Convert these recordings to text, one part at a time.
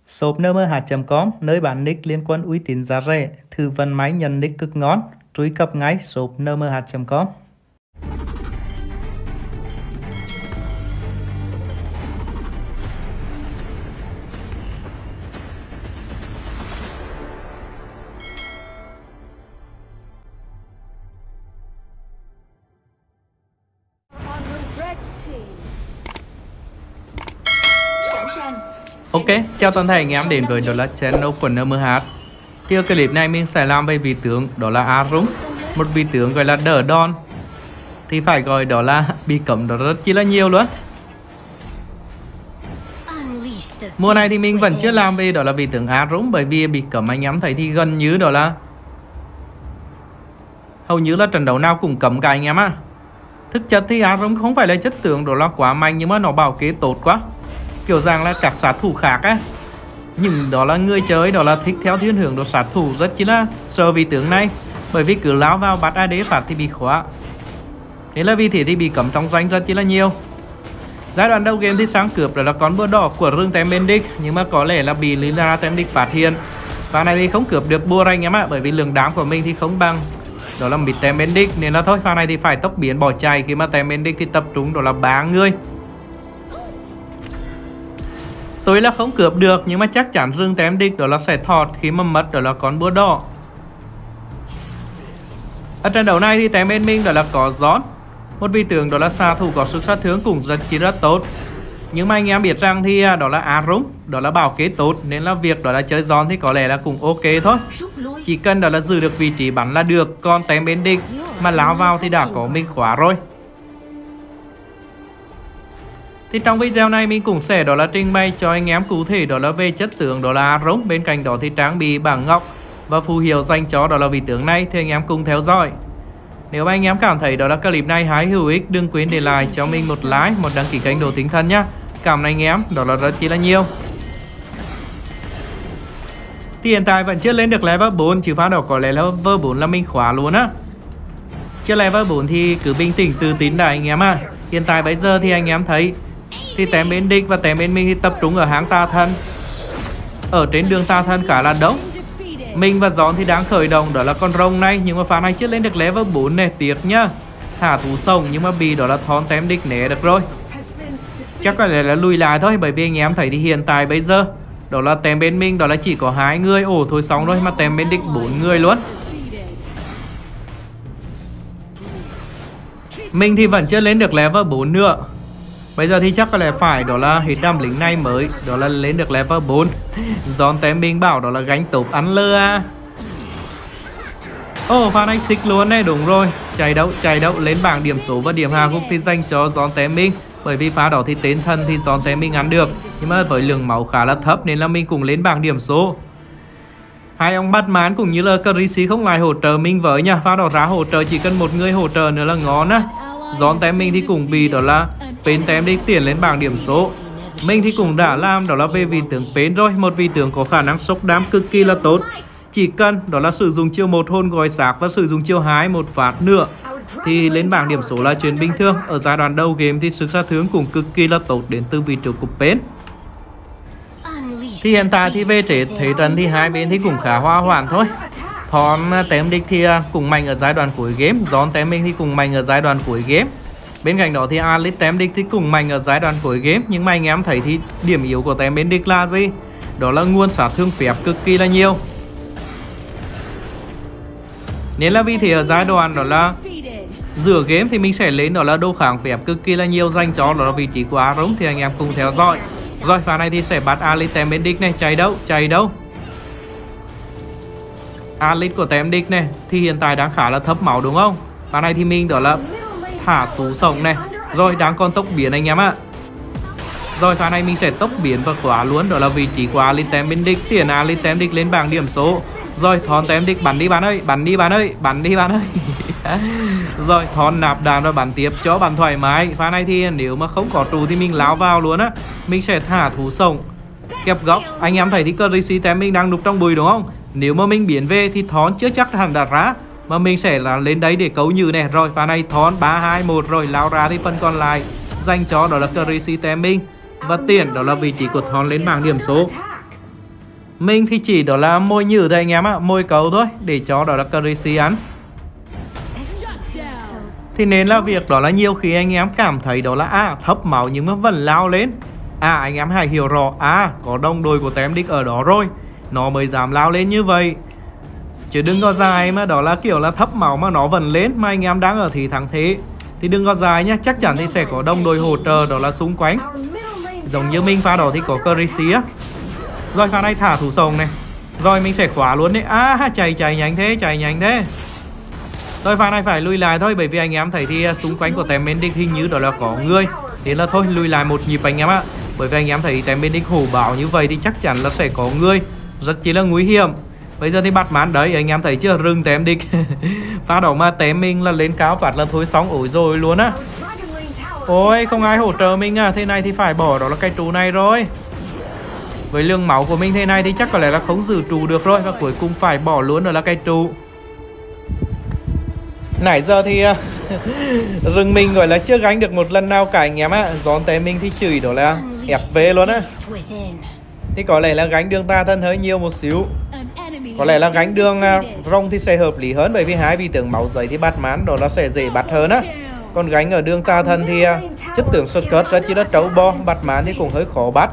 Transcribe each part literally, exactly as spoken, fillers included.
shop en em hát chấm com, nơi bán nick liên quan uy tín giá rẻ, tư vấn máy nhận nick cực ngon, truy cập ngay shop en em hát chấm com. Ok, chào toàn thể anh em đến với đó là channel của en em hát. Thì ở clip này mình sẽ làm về vị tướng đó là Arung, một vị tướng gọi là đỡ đòn, thì phải gọi đó là bị cấm đó rất chi là nhiều luôn. Mùa này thì mình vẫn chưa làm về đó là vị tướng Arung, bởi vì bị cấm anh em thấy thì gần như đó là hầu như là trận đấu nào cũng cấm cả anh em á. Thực chất thì Arung không phải là chất tướng đó là quá mạnh, nhưng mà nó bảo kế tốt quá, kiểu rằng là các sát thủ khác á, nhưng đó là người chơi đó là thích theo thiên hướng đồ sát thủ rất chỉ là sợ vị tướng này, bởi vì cứ lao vào bắt a đê phạt thì bị khóa, thế là vì thế thì bị cấm trong danh rất chỉ là nhiều. Giai đoạn đầu game thì sáng cướp đó là con búa đỏ của rương tem bên đích, nhưng mà có lẽ là bị Lina tem đích phát hiện, và này thì không cướp được búa anh em ạ, bởi vì lượng đám của mình thì không bằng đó là bị tem bên đích, nên là thôi pha này thì phải tốc biến bỏ chạy, khi mà tem bên đích thì tập trung đó là ba người. Tôi là không cướp được, nhưng mà chắc chắn rừng tem địch đó là sẽ thọt khi mà mất đó là con búa đỏ. Ở trận đấu này thì tem bên mình đó là có John, một vị tướng đó là xạ thủ có sức sát thương cũng rất chi rất tốt. Nhưng mà anh em biết rằng thì đó là Arung, đó là bảo kế tốt, nên là việc đó là chơi John thì có lẽ là cũng ok thôi. Chỉ cần đó là giữ được vị trí bắn là được, còn tem bên địch mà lao vào thì đã có mình khóa rồi. Thì trong video này mình cũng sẽ đó là trình bày cho anh em cụ thể đó là về chất tướng đó là Arung, bên cạnh đó thì trang bị bảng ngọc và phù hiệu dành cho đó là vị tướng này, thì anh em cùng theo dõi. Nếu mà anh em cảm thấy đó là clip này hay hữu ích, đừng quên để lại cho mình một like, một đăng ký kênh đồ tinh thần nhá. Cảm ơn anh em đó là rất chi là nhiều. Thì hiện tại vẫn chưa lên được level bốn, chứ phát đầu có lẽ level bốn là mình khóa luôn á. Chưa level bốn thì cứ bình tĩnh tự tin đã anh em à. Hiện tại bây giờ thì anh em thấy thì tem bên địch và tem bên mình thì tập trung ở hang tà thần, ở trên đường tà thần khá là đông. Mình và John thì đang khởi động đó là con rồng này, nhưng mà pha này chưa lên được level bốn này, tiếc nhá. Thả thú sống nhưng mà bị đó là thon tem địch né được rồi, chắc có lẽ là lùi lại thôi, bởi vì anh em thấy thì hiện tại bây giờ đó là tem bên mình đó là chỉ có hai người. Ồ thôi xong rồi, mà tem bên địch bốn người luôn. Mình thì vẫn chưa lên được level bốn nữa. Bây giờ thì chắc có lẽ phải đó là hết đam lính này mới đó là lên được level bốn. John tem mình bảo đó là gánh tốp ăn lơ à. Ồ oh, phan anh xích luôn này, đúng rồi. Chạy đâu, chạy đâu, lên bảng điểm số và điểm hạ gục thì dành cho John tem mình. Bởi vì pha đó thì tên thân thì John tem mình ăn được, nhưng mà với lượng máu khá là thấp nên là mình cũng lên bảng điểm số. Hai ông Batman cũng như là Chrissy không lại hỗ trợ mình với nha. Pha đó ra hỗ trợ chỉ cần một người hỗ trợ nữa là ngon á. John tem mình thì cũng bị đó là Pen tem đi tiền lên bảng điểm số. Mình thì cũng đã làm đó là về vị tướng Pen rồi, một vị tướng có khả năng sốc đám cực kỳ là tốt. Chỉ cần đó là sử dụng chiêu một hôn gói xác và sử dụng chiêu hai một phát nữa thì lên bảng điểm số là chuyện bình thường. Ở giai đoạn đầu game thì sức sát thương cũng cực kỳ là tốt đến từ vị trí của Pen. Thì hiện tại thì về thế thế trận thì hai bên thì cũng khá hòa hoãn thôi. Thon tem địch thì cũng mạnh ở giai đoạn cuối game, John tem mình thì cũng mạnh ở giai đoạn cuối game. Bên cạnh đó thì Alice tem địch thì cũng mạnh ở giai đoạn cuối game, nhưng mà anh em thấy thì điểm yếu của tem bên địch là gì? Đó là nguồn sát thương phép cực kỳ là nhiều. Nên là vì thế ở giai đoạn đó là giữa game thì mình sẽ lên đó là đồ kháng phép cực kỳ là nhiều dành cho đó là vị trí của Arung, thì anh em cùng theo dõi. Rồi pha này thì sẽ bắt Alice tem bên địch này, chạy đâu, chạy đâu. Alice của tem địch này thì hiện tại đang khá là thấp máu đúng không? Pha này thì mình đó là thả thú sống này, rồi đang còn tốc biến anh em ạ. Rồi pha này mình sẽ tốc biến và khóa luôn đó là vị trí của Alice tem bên địch, tiền Alice tem địch lên bảng điểm số. Rồi thon tem địch bắn đi bạn ơi, bắn đi bạn ơi, bắn đi bạn ơi. Rồi thon nạp đạn và bắn tiếp cho bắn thoải mái. Pha này thì nếu mà không có trụ thì mình lao vào luôn á. Mình sẽ thả thú sống kẹp góc. Anh em thấy thì Chrissy tem mình đang núp trong bụi đúng không? Nếu mà mình biến về thì thon chưa chắc hẳn đã ra, mà mình sẽ là lên đấy để cấu nhử này. Rồi pha này thon ba hai một rồi lao ra thì phần còn lại dành cho đó là Chrissy tem mình, và tiền đó là vị trí của thon lên bảng điểm số. Mình thì chỉ đó là môi nhử thôi anh em ạ, môi cầu thôi để cho đó là Crazy ăn. Thì nên là việc đó là nhiều khi anh em cảm thấy đó là à, thấp máu nhưng mà vẫn lao lên. À anh em hãy hiểu rõ, à có đồng đội của Tem Đích ở đó rồi, nó mới dám lao lên như vậy. Chứ đừng có dài mà đó là kiểu là thấp máu mà nó vẫn lên mà anh em đang ở thì thắng thế. Thì đừng có dài nhá, chắc chắn thì sẽ có đồng đội hỗ trợ đó là xung quanh. Giống như mình pha đó thì có Crazy á. Rồi pha này thả thủ sồng này. Rồi mình sẽ khóa luôn đấy. À chạy chạy nhanh thế, chạy nhanh thế. Rồi pha này phải lùi lại thôi, bởi vì anh em thấy thì xung quanh của Tem Bên Đích hình như đó là có người. Thế là thôi lùi lại một nhịp anh em ạ. Bởi vì anh em thấy Tem Bên Đích hổ bảo như vậy thì chắc chắn là sẽ có người, rất chỉ là nguy hiểm. Bây giờ thì bắt mán đấy, anh em thấy chưa, rừng Tem Đích. Pha đó mà Tem mình là lên cáo phạt là thôi xong ổi rồi luôn á. Ôi không ai hỗ trợ mình à, thế này thì phải bỏ đó là cái trụ này rồi. Với lượng máu của mình thế này thì chắc có lẽ là không giữ trụ được rồi, và cuối cùng phải bỏ luôn đó là cái trụ. Nãy giờ thì rừng mình gọi là chưa gánh được một lần nào cả anh em á. Giòn Tem mình thì chửi đó là ép vê luôn á. Thì có lẽ là gánh đường ta thân hơi nhiều một xíu. Có lẽ là gánh đường uh, rong thì sẽ hợp lý hơn, bởi vì hai vị tướng máu giấy thì bắt mán đó nó sẽ dễ bắt hơn á. Còn gánh ở đường ta thân thì uh, chất tướng skirt rất chỉ là trâu bo, bắt mán thì cũng hơi khó bắt.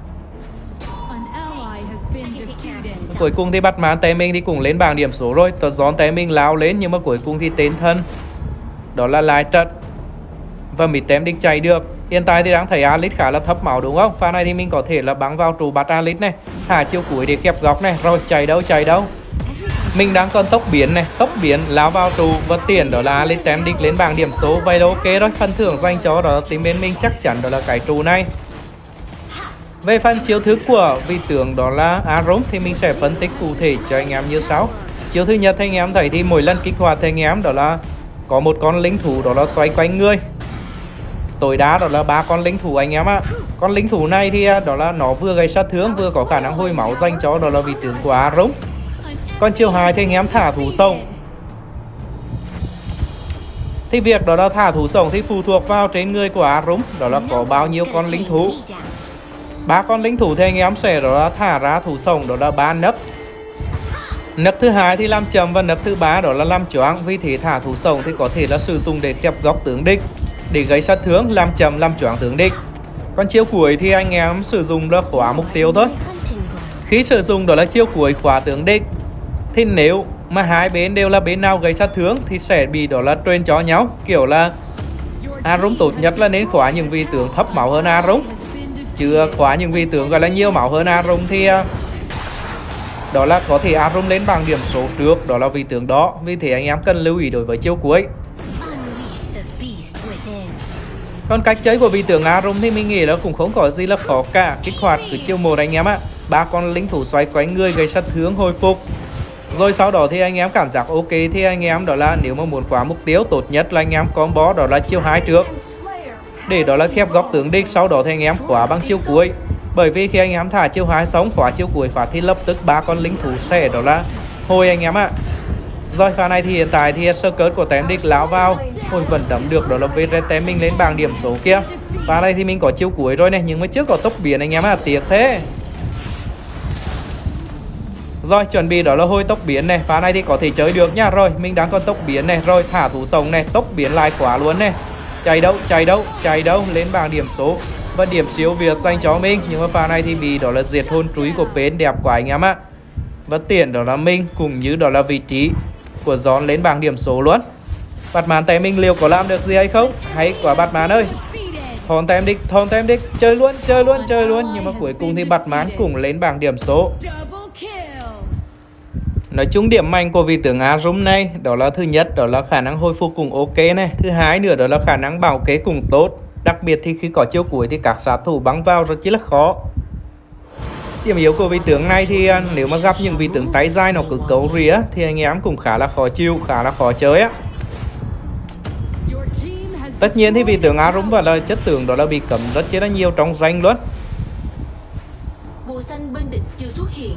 Cuối cùng thì bắt mán Tem mình thì cũng lên bảng điểm số rồi. Tờ gión Tem mình lao lên nhưng mà cuối cùng thì tên thân đó là lại trật và mít Tem Đích chạy được. Hiện tại thì đang thấy Alice khá là thấp máu đúng không? Pha này thì mình có thể là bắn vào trụ bắt Alice này, thả chiêu cuối để kẹp góc này, rồi chạy đâu chạy đâu. Mình đang còn tốc biến này, tốc biến lao vào trụ và tiền đó là Alice Tem Đích lên bảng điểm số. Vậy là ok rồi, phần thưởng dành cho đó team bên mình chắc chắn đó là cái trụ này. Về phần chiêu thức của vị tướng đó là Arum thì mình sẽ phân tích cụ thể cho anh em như sau. Chiêu thứ nhất thì anh em thấy thì mỗi lần kích hoạt thì anh em đó là có một con lính thủ đó là xoay quanh người. Tối đa đó là ba con lính thủ anh em ạ. Con lính thủ này thì đó là nó vừa gây sát thương vừa có khả năng hồi máu dành cho đó là vị tướng của Arum. Còn chiêu hai thì anh em thả thủ sông. Thì việc đó là thả thủ sông thì phụ thuộc vào trên người của Arum, đó là có bao nhiêu con lính thủ. Ba con lính thủ thì anh em sẽ đó là thả ra thủ sông đó là ba nấc. Nấc thứ hai thì làm chậm và nấc thứ ba đó là làm choáng. Vì thế thả thủ sông thì có thể là sử dụng để kẹp góc tướng địch, để gây sát thương, làm chậm, làm choáng tướng địch. Còn chiêu cuối thì anh em sử dụng là khóa mục tiêu thôi. Khi sử dụng đó là chiêu cuối khóa tướng địch thì nếu mà hai bên đều là bên nào gây sát thương thì sẽ bị đó là truyền cho nhau. Kiểu là Arum tốt nhất là nên khóa những vị tướng thấp máu hơn Arum, chứ khóa những vị tướng gọi là nhiều máu hơn Arum thì đó là có thể Arum lên bảng điểm số trước đó là vị tướng đó. Vì thế anh em cần lưu ý đối với chiêu cuối. Còn cách chơi của vị tướng Arum thì mình nghĩ là cũng không có gì là khó cả. Kích hoạt từ chiêu một anh em ạ. Ba con lính thủ xoay quanh người gây sát thương hồi phục. Rồi sau đó thì anh em cảm giác ok thì anh em đó là nếu mà muốn khóa mục tiêu tốt nhất là anh em combo đó là chiêu hai trước, để đó là khép góc tướng địch. Sau đó thì anh em khóa bằng chiêu cuối. Bởi vì khi anh em thả chiêu hai sống khóa chiêu cuối phát thì lập tức ba con lính thủ sẽ đó là hồi anh em ạ. Rồi pha này thì hiện tại thì circuit của Tem Đích lao vào, ôi vẫn đấm được đó là vê rờ Tem mình lên bảng điểm số kia. Pha này thì mình có chiêu cuối rồi này, nhưng mà chưa có tốc biến anh em ạ, tiếc thế. Rồi chuẩn bị đó là hồi tốc biến này, pha này thì có thể chơi được nha. Rồi mình đang còn tốc biến này, rồi thả thủ sông này, tốc biến lại khóa luôn này. Chạy đâu, chạy đâu, chạy đâu, lên bảng điểm số và điểm siêu việt dành cho mình. Nhưng mà pha này thì bị đó là diệt hồn trúy của bên đẹp quá anh em ạ. Và tiền đó là mình cũng như đó là vị trí của John lên bảng điểm số luôn. Batman tay mình liệu có làm được gì hay không? Hay quá Batman ơi. Thon Tem Đích, thon Tem Đích, chơi luôn, chơi luôn, chơi luôn. Nhưng mà cuối cùng thì Batman cũng lên bảng điểm số. Nói chung điểm mạnh của vị tướng Arum này đó là thứ nhất đó là khả năng hồi phục cũng ok này. Thứ hai nữa đó là khả năng bảo kế cũng tốt. Đặc biệt thì khi có chiêu cuối thì các sát thủ bắn vào rất chỉ là khó. Điểm yếu của vị tướng này thì nếu mà gặp những vị tướng tay dai nó cứ cấu rỉa thì anh em cũng khá là khó chịu, khá là khó chơi á. Tất nhiên thì vị tướng Arum và là chất tướng đó là bị cấm rất chỉ là nhiều trong danh luôn. Màu xanh bên địch chưa xuất hiện.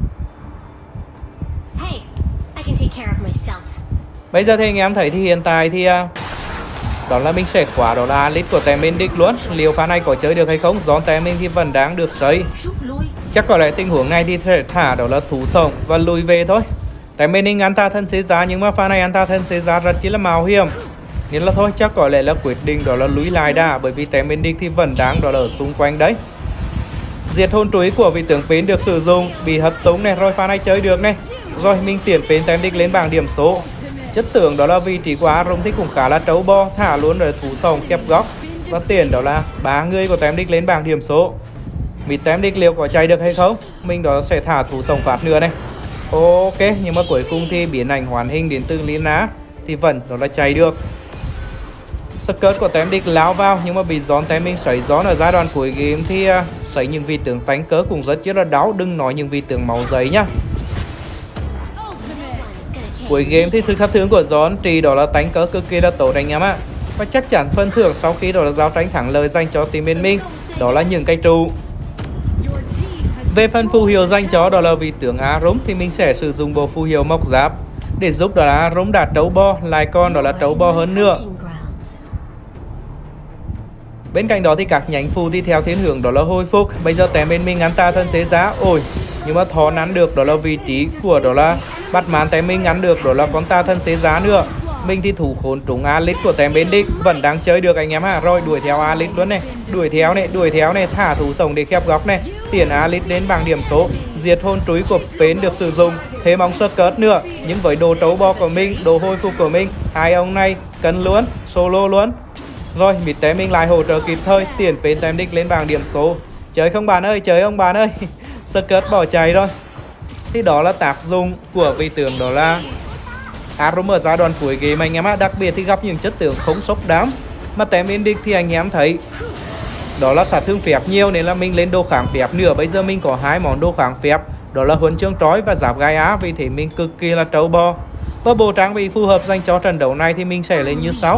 Hey, I can take care of myself. Bây giờ thì anh em thấy thì hiện tại thì đó là mình sẽ khóa đó là Alice của Tem Bên Đích luôn. Liệu pha này có chơi được hay không? Giòn Tem mình thì vẫn đang được xây. Chắc có lẽ tình huống này thì sẽ thả đó là thủ sống và lùi về thôi. Tại mình định ăn ta thân xế giá, nhưng mà pha này ăn ta thân xế giá rất chỉ là mạo hiểm, nên là thôi chắc có lẽ là quyết định đó là lùi lại đã, bởi vì tem bên địch thì vẫn đang đó là ở xung quanh đấy. Diệt hồn túi của vị tướng Pến được sử dụng, bị hất tung này, rồi pha này chơi được này. Rồi mình tiến Pến tem địch lên bảng điểm số. Chất tưởng đó là vị trí của Arum thì cũng khá là trâu bo, thả luôn rồi thủ sòng kẹp góc. Và tiền đó là ba người của tem địch lên bảng điểm số. Vì tem địch liệu có chạy được hay không, mình đó sẽ thả thủ sòng phát nữa này. Ok, nhưng mà cuối cùng thì biến ảnh hoàn hình đến từ Lina thì vẫn đó là chạy được. Skirt của tem địch lao vào, nhưng mà bị gión tem mình sấy gión ở giai đoạn cuối game thì uh, sấy những vị tướng tánh cớ cũng rất là đau, đừng nói những vị tướng máu giấy nhá. Cuối game thì sự sát thương của gión trì đó là tánh cớ cực kỳ là tốt anh em ạ. Và chắc chắn phần thưởng sau khi đó là giao tranh thắng lợi dành cho team bên mình, đó là những cây trụ. Về phần phù hiệu dành cho đó là vị tướng Arum thì mình sẽ sử dụng bộ phù hiệu mộc giáp để giúp đó là Arum đạt trấu bo, lại còn đó là trấu bo hơn nữa. Bên cạnh đó thì các nhánh phù thì theo thiên hướng đó là hồi phục. Bây giờ tem bên mình ngắn ta thân xế giá. Ôi, nhưng mà thó nắn được đó là vị trí của đó là bắt màn tem mình ngắn được đó là con ta thân xế giá nữa. Mình thì thủ khốn trúng Alix của tem bên địch vẫn đang chơi được anh em ha. Rồi đuổi theo Alix luôn này, đuổi theo này, đuổi theo này, thả thủ sống để khép góc này, tiền Alix đến bảng điểm số. Diệt hồn túi của Pến được sử dụng, thêm ông Skirt nữa. Nhưng với đồ trấu bo của mình, đồ hồi phục của mình, hai ông này cân luôn, solo luôn. Rồi mít té mình lại hỗ trợ kịp thời, tiền Pến tem địch lên bảng điểm số. Chơi không bạn ơi, chơi ông bạn ơi. Skirt bỏ chạy rồi. Thì đó là tác dụng của vị tướng đó là Arum ở giai đoạn cuối game anh em á. Đặc biệt thì gặp những chất tướng không sốc đám, mà tem bên địch thì anh em thấy đó là sát thương phép nhiều, nên là mình lên đồ kháng phép nữa. Bây giờ mình có hai món đồ kháng phép, đó là huân chương trói và giáp gai á, vì thế mình cực kỳ là trâu bo. Và bộ trang bị phù hợp dành cho trận đấu này thì mình sẽ lên như sau.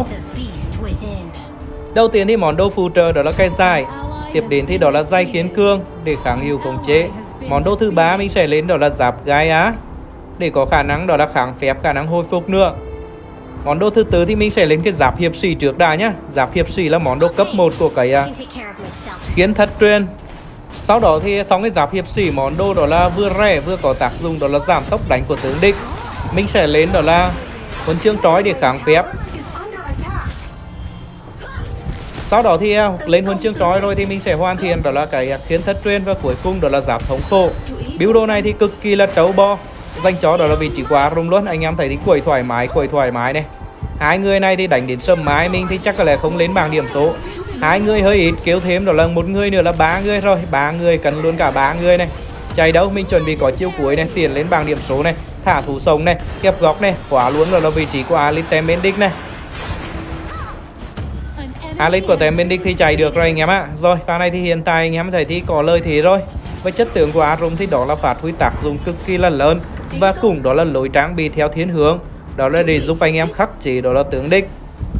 Đầu tiên thì món đồ phù trợ đó là cây dài, tiếp đến thì đó là dây kiến cương để kháng hiệu khống chế. Món đồ thứ ba mình sẽ lên đó là giáp gai á để có khả năng đó là kháng phép, khả năng hồi phục nữa. Món đồ thứ tư thì mình sẽ lên cái giáp hiệp sĩ trước đã nhá. Giáp hiệp sĩ là món đồ cấp một của cái uh, kiến thất truyền. Sau đó thì xong cái giáp hiệp sĩ, món đồ đó là vừa rẻ vừa có tác dụng đó là giảm tốc đánh của tướng địch. Mình sẽ lên đó là huân chương trói để kháng phép. Sau đó thì uh, lên huân chương trói rồi thì mình sẽ hoàn thiện đó là cái uh, kiến thất truyền, và cuối cùng đó là giáp thống khổ. Build đồ này thì cực kỳ là trâu bo, dành cho đó là vị trí của Arum luôn. Anh em thấy thì quẩy thoải mái, quẩy thoải mái này. Hai người này thì đánh đến sớm mái mình thì chắc có lẽ không lên bảng điểm số. Hai người hơi ít, kéo thêm đó là một người nữa là ba người rồi. Ba người cần luôn cả ba người này. Chạy đâu mình chuẩn bị có chiêu cuối này, tiền lên bảng điểm số này, thả thủ sống này, kẹp góc này, khóa luôn đó là vị trí của Alix tem bên địch này. Alix của tem bên địch thì chạy được rồi anh em ạ. Rồi pha này thì hiện tại anh em thấy thì có lời thế rồi. Với chất tướng của Arum thì đó là phát huy tác dụng cực kỳ là lớn, và cũng đó là lối trang bị theo thiên hướng, đó là để giúp anh em khắc chế đó là tướng địch.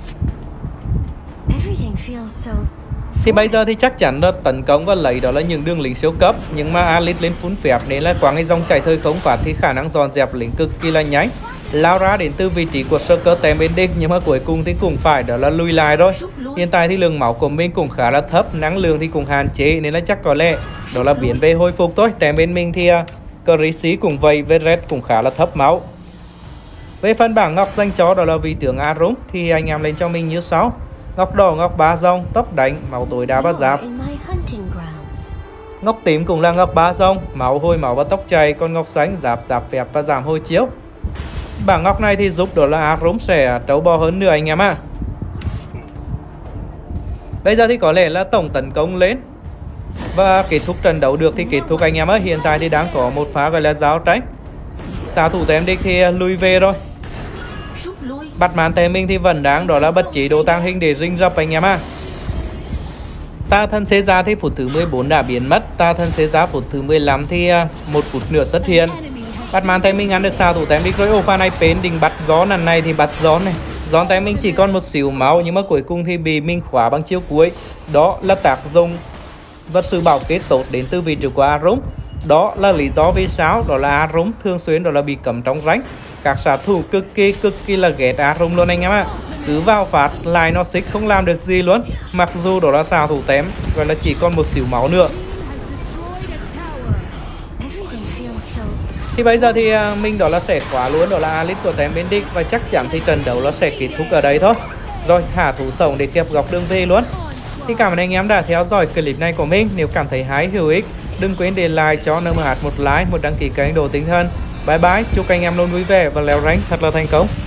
Thì bây giờ thì chắc chắn là tấn công và lấy đó là những đường lính siêu cấp, nhưng mà Alix lên phun phép nên là qua cái dòng chảy thời không phát thì khả năng dọn dẹp lính cực kỳ là nhanh, lao ra đến từ vị trí của sơ cơ tem bên địch, nhưng mà cuối cùng thì cũng phải đó là lùi lại rồi. Hiện tại thì lượng máu của mình cũng khá là thấp, năng lượng thì cũng hạn chế, nên là chắc có lẽ đó là biến về hồi phục thôi. Tem bên mình thì uh, Chrissy cũng vậy, với Red cũng khá là thấp máu. Về phần bảng ngọc dành cho đó là vị tướng Arum thì anh em lên cho mình như sau. Ngọc đỏ, ngọc ba dòng, tốc đánh, máu tối đá và giáp. Ngọc tím cũng là ngọc ba dòng, máu hồi máu và tốc chạy. Còn ngọc xanh, giáp, giáp phép và giảm hồi chiếu. Bảng ngọc này thì giúp đó là Arum sẽ trâu bò hơn nữa anh em ạ. À. Bây giờ thì có lẽ là tổng tấn công lên và kết thúc trận đấu được thì kết thúc anh em ơi. Hiện tại thì đang có một pha gọi là giao tranh. Xạ thủ tem địch thì lùi về rồi. Bắt màn tem mình thì vẫn đang đó là bật chế độ tăng hình để rinh rập anh em ạ. À. Ta thân xế giá thì phút thứ mười bốn đã biến mất. Ta thân xế giá phút thứ mười lăm thì một phút nữa xuất hiện. Bắt màn tem mình ăn được xạ thủ tem địch rồi. Ô pha này Pến định bắt gió, lần này thì bắt gió này. Gió tem mình chỉ còn một xíu máu, nhưng mà cuối cùng thì bị mình khóa bằng chiêu cuối. Đó là tác dụng vật sự bảo kết tốt đến từ vị trí của Arum. Đó là lý do vì sao đó là Arum thường xuyên đó là bị cấm trong ránh. Các xạ thủ cực kỳ cực kỳ là ghét Arum luôn anh em ạ. À. Cứ vào phát lại nó xích không làm được gì luôn. Mặc dù đó là xạ thủ tém gọi là chỉ còn một xíu máu nữa. Thì bây giờ thì à, mình đó là sẽ khóa luôn đó là Alice của team Benedict, và chắc chắn thì trận đấu nó sẽ kết thúc ở đây thôi. Rồi thả thú sống để kẹp góc đường về luôn. Thì cảm ơn anh em đã theo dõi clip này của mình. Nếu cảm thấy hay hữu ích, đừng quên để lại cho en em hát một like, một đăng ký kênh Đồ Tinh Thần. Bye bye, chúc anh em luôn vui vẻ và leo rank thật là thành công.